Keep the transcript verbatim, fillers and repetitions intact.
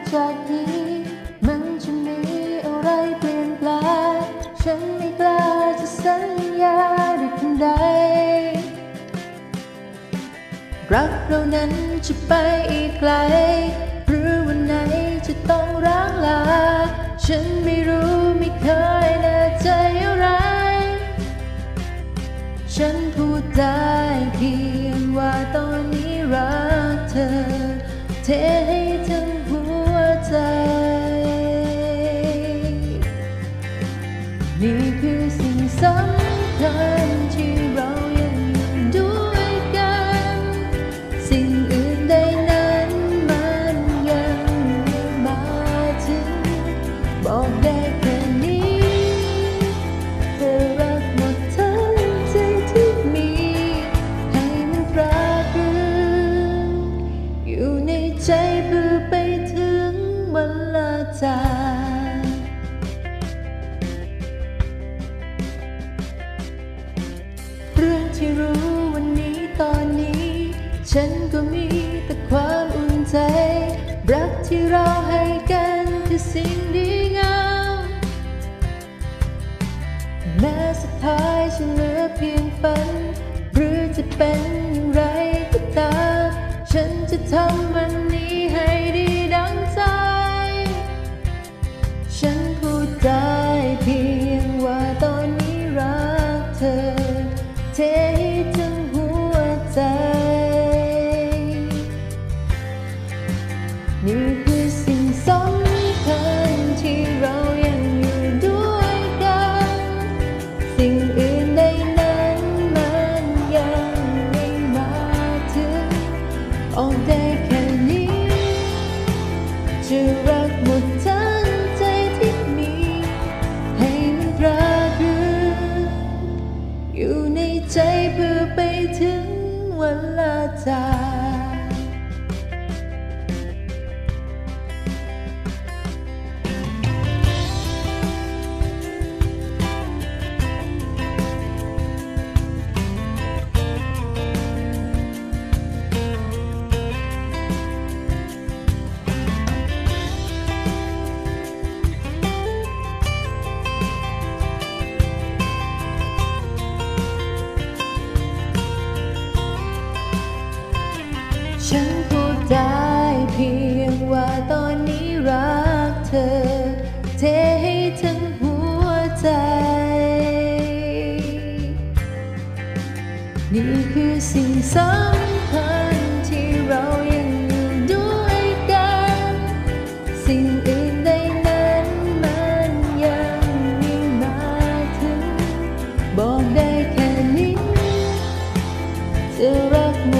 จากนี้มันจะมีอะไรเปลี่ยนแปลงฉันไม่กล้าจะสัญญาด้วยคำใดรักเรานั้นจะไปอีกไกลหรือวันไหนจะต้องร้างลาฉันไม่รู้ไม่เคยแน่ใจอะไรฉันพูดได้เพียงว่าตอนนี้รักเธอเทให้ทั้งหัวใจนี่คือสิ่งสำคัญที่เรายังอยู่ด้วยกันสิ่งอื่นใดนั้นมันยังไม่มาถึงบอกได้แค่นี้เธอรักหมดทั้งใจที่มีให้มันปรากฏอยู่ในใจเพื่อไปถึงวันลาจากเรื่องที่รู้วันนี้ตอนนี้ฉันก็มีแต่ความอุ่นใจรักที่เราให้กันคือสิ่งดีงามแม้สุดท้ายฉันเหลือเพียงฝันหรือจะเป็นอย่างไรก็ตามฉันจะทำวันนี้ให้ดีดังใจฉันพูดได้เพียงว่าตอนนี้รักเธอเทให้ทั้งหัวใจนี่คือสิ่งสำคัญที่เรายังอยู่ด้วยกันสิ่งอื่นใดนั้นมันยังไม่มาถึงออกได้แค่นี้จะรักหมดทั้งใจที่มีให้มันปรากฏอยู่ในใจเพื่อไปถึงวันลาจากฉันพูดได้เพียงว่าตอนนี้รักเธอเทให้ทั้งหัวใจนี่คือสิ่งสำคัญที่เรายังอยู่ด้วยกันสิ่งอื่นใดนั้นมันยังไม่มาถึงบอกได้แค่นี้จะรัก